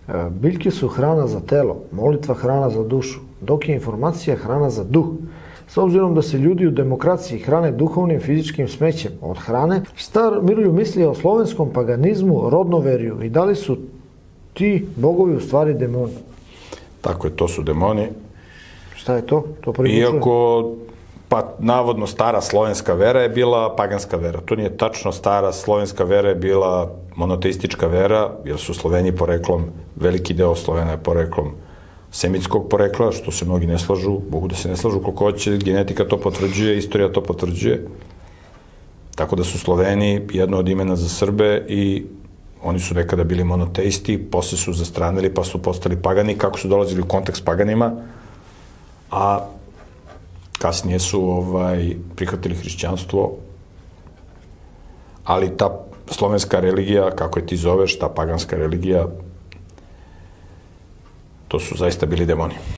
Biljke su hrana za telo, molitva hrana za dušu, dok je informacija hrana za duh. S obzirom da se ljudi u demokraciji hrane duhovnim fizičkim smećem od hrane, star Miroljub misli o slovenskom paganizmu, rodnoverju i da li su ti bogovi u stvari demoni? Tako je, to su demoni. Šta je to? To prvi Iako, pa navodno stara slovenska vera je bila paganska vera. To nije tačno, stara slovenska vera je bila monoteistička vera, jer su Sloveni poreklom, veliki deo Slovena je poreklom semitskog porekla, što se mnogi ne slažu, mogu da se ne slažu koliko hoće, genetika to potvrđuje, istorija to potvrđuje. Tako da su Sloveni jedno od imena za Srbe i oni su nekada bili monoteisti, posle su zastranili pa su postali pagani, kako su dolazili u kontakt s paganima, a kasnije su prihvatili hrišćanstvo, ali ta slovenska religija, kako je ti zoveš, ta paganska religija, to su zaista bili demoni.